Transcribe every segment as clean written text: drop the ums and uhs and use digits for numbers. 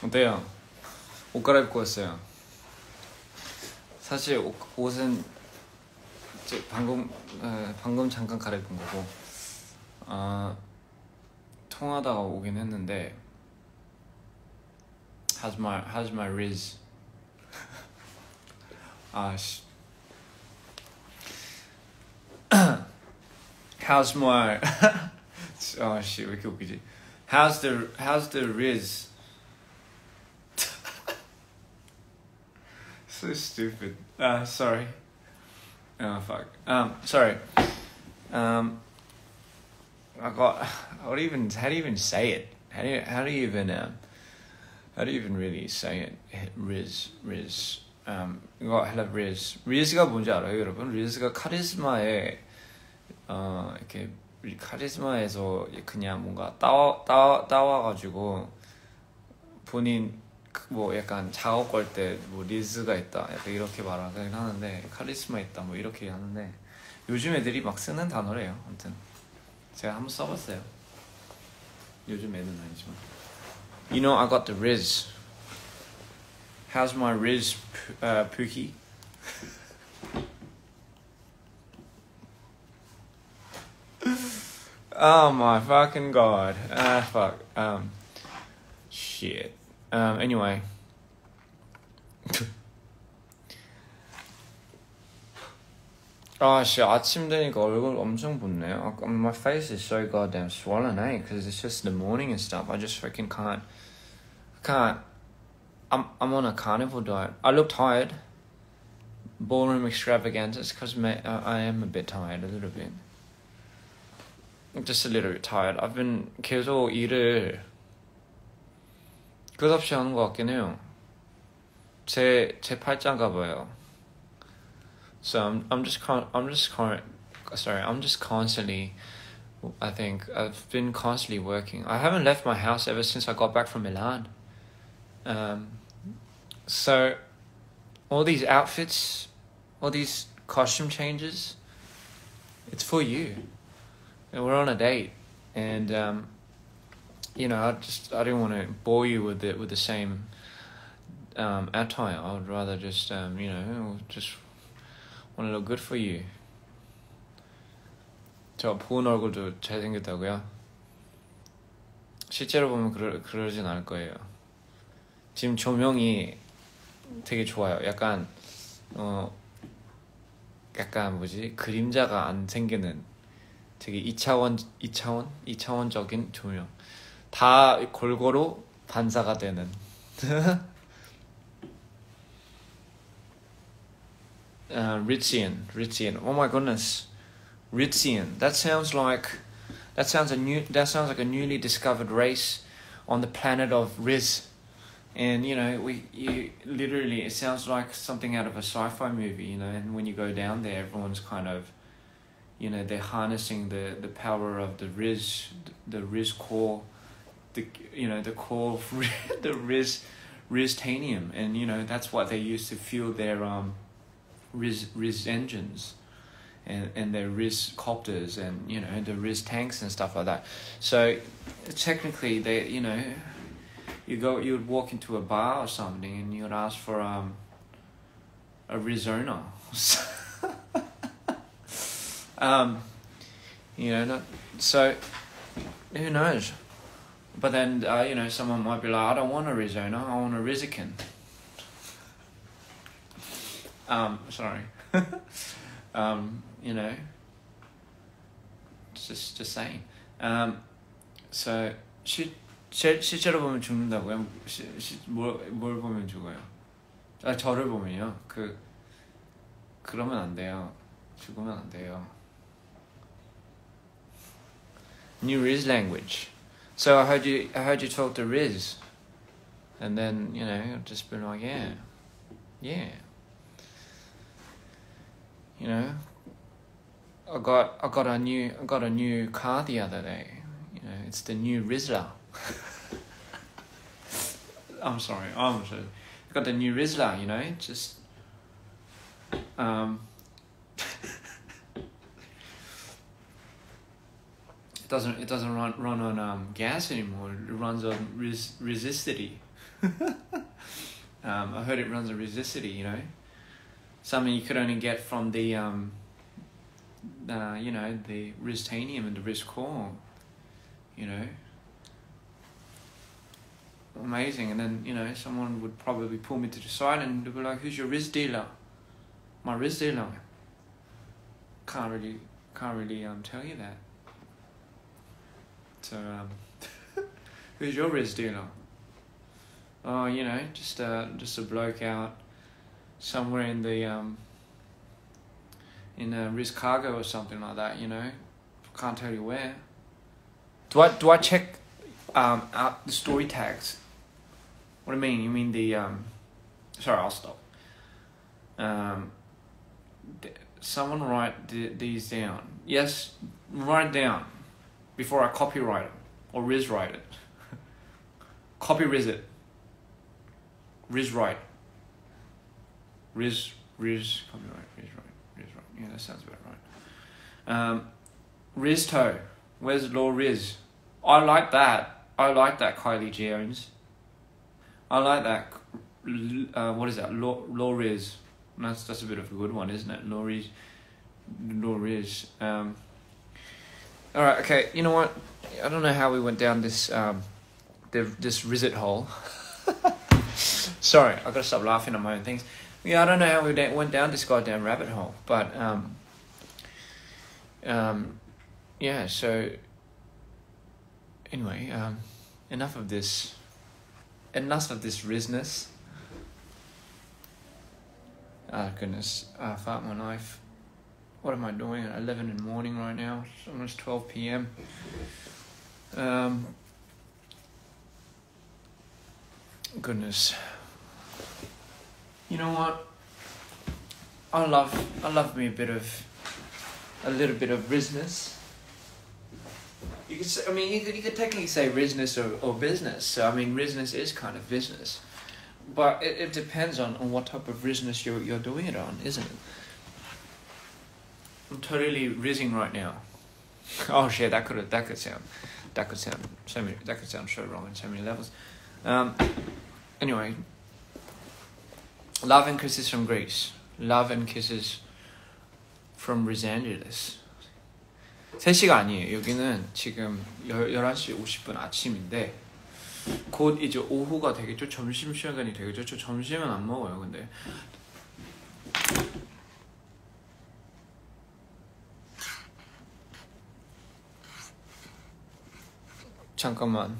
어때요? 옷 갈아입고 왔어요. 사실 옷은 방금 잠깐 갈아입은 거고 통하다가 오긴 했는데 How's my Riz? 씨. How's my 씨, 왜 이렇게 웃기지? How's the Riz? So stupid. Sorry. Oh fuck. Sorry. How do you even say it? How do you even really say it? Riz. 이거 hello Riz. Riz가 뭔지 알아요, 여러분? Riz가 카리스마에 이렇게 카리스마에서 그냥 뭔가 따와가지고 본인 뭐 약간 작업 걸 때 뭐 리즈가 있다 약간 이렇게 말하긴 하는데 카리스마 있다 뭐 이렇게 하는데 요즘 애들이 막 쓰는 단어래요. 아무튼 제가 한번 써봤어요. 요즘 애들은 아니지만 You know I got the Riz. How's my Riz, Pookie? Oh my fucking god. Fuck. Shit. Anyway. Shit, 아침 되니까 얼굴 엄청 붓네요. My face is so goddamn swollen, eh? Because it's just the morning and stuff. I just freaking can't. I'm on a carnivore diet. I look tired. Ballroom extravaganzas, because I am a bit tired, a little bit. Just a little bit tired. I've been 계속 일을 끝없이 하는 것 같긴 해요. 제 팔짱가 봐요. So I'm just constantly. I think I've been constantly working. I haven't left my house ever since I got back from Milan. So all these outfits, all these costume changes, it's for you. And we're on a date, and you know, I didn't want to bore you with the same attire. I would rather just you know, just want to look good for you. 저 보는 얼굴도 잘생겼다고요? 실제로 보면 그러진 않을 거예요. 지금 조명이 되게 좋아요. 약간 뭐지? 그림자가 안 생기는 되게 2차원적인 조명. 다 골고루 반사가 되는. Ritzian. Oh my goodness, Ritzian. That sounds like a newly discovered race on the planet of Riz. And you know, literally, it sounds like something out of a sci-fi movie. You know, and when you go down there, everyone's kind of, you know, they're harnessing the power of the Riz core, the core of the Riztanium, and you know that's what they use to fuel their Riz engines, and their Riz copters, and you know the Riz tanks and stuff like that. So technically, they, you know, you would walk into a bar or something, and you would ask for a Rizona. You know, not so. Who knows? But then you know, someone might be like, I don't want a Rizona, I want a Rizican. Sorry. You know, just saying. So 실제로 보면 죽는다고요? 뭘 보면 죽어요? 저를 보면요. 그러면 안 돼요. 죽으면 안 돼요. New Riz language. So I heard you talk to Riz, and then you know, just been like, yeah. You know, I got a new car the other day. You know, it's the new Rizla. I'm sorry. I got the new Rizla. You know, just it doesn't run on gas anymore. It runs on resistivity. I heard it runs a Rizicity, you know, something you could only get from the you know, the Riztanium and the Rizcore, you know. Amazing. And then, you know, someone would probably pull me to the side and they'd be like, who's your Riz dealer? My Riz dealer. Can't really tell you that. So who's your Riz dealer? Oh, you know, just a bloke out somewhere in the in Riz Cargo or something like that, you know. Can't tell you where. Do I check out the story tags? What do you mean? You mean the sorry, I'll stop. Someone write these down. Yes, write it down before I copyright it or Riz write it. Copy Riz it. Riz write. Riz copyright. Riz write. Yeah, that sounds about right. Rizto. Where's Law Riz? I like that. Kylie Jones. I like that. What is that? Law Riz. That's a bit of a good one, isn't it? Law Riz. All right. Okay. You know what? I don't know how we went down this this Rizit hole. Sorry, I gotta stop laughing at my own things. Yeah, I don't know how we went down this goddamn rabbit hole, but yeah. So anyway, enough of this Rizness. Ah, goodness, fuck my life. What am I doing at 11 in the morning right now? It's almost 12 p.m. Goodness. You know what? I love me a little bit of Rizness. You could say, I mean, you could technically say Rizness or business. So I mean, Rizness is kind of business, but it depends on what type of Rizness you're doing it on, isn't it? I'm totally rizzing right now. Oh shit, that could sound so wrong on so many levels. Anyway, love and kisses from Greece. Love and kisses from Los Angeles. 3시가 아니에요. 여기는 지금 11시 50분 아침인데 곧 이제 오후가 되겠죠? 점심시간이 되겠죠? 저 점심은 안 먹어요, 근데. 잠깐만.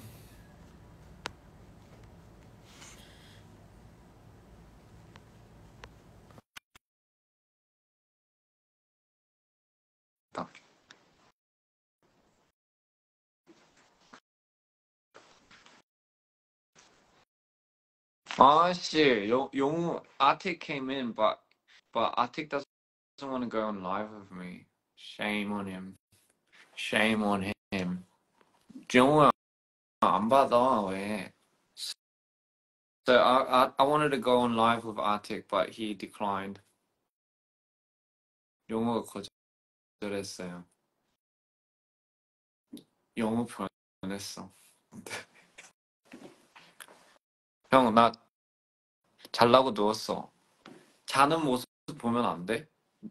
아씨, 용우 Atik came in, but Atik doesn't want to go on live with me. Shame on him. Shame on him. 용우야 안 받아 왜? So I wanted to go on live with Atik, but he declined. 용우가 거절했어요. 용우 변했어. 형, 나 잘라고 누웠어. 자는 모습 보면 안 돼?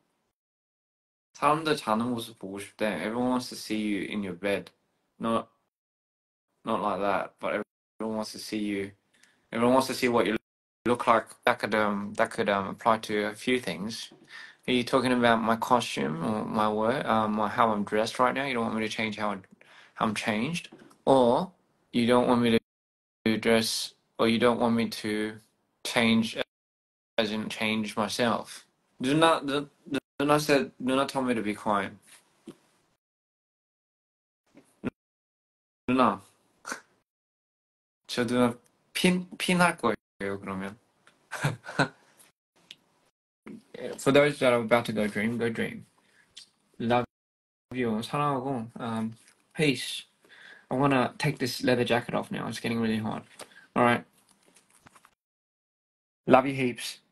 사람들 자는 모습 보고 싶대. Everyone wants to see you in your bed. Not like that, but everyone wants to see you. Everyone wants to see what you look like. That could apply to a few things. Are you talking about my costume or my work? How I'm dressed right now? You don't want me to change how I'm changed, or you don't want me to dress, or you don't want me to change as in change myself. Do not tell me to be quiet. 누나, 저 누나 핀할 거예요, 그러면. For those that are about to go dream, go dream. Love you, 사랑하고, peace. I want to take this leather jacket off now. It's getting really hot. All right. Love you heaps.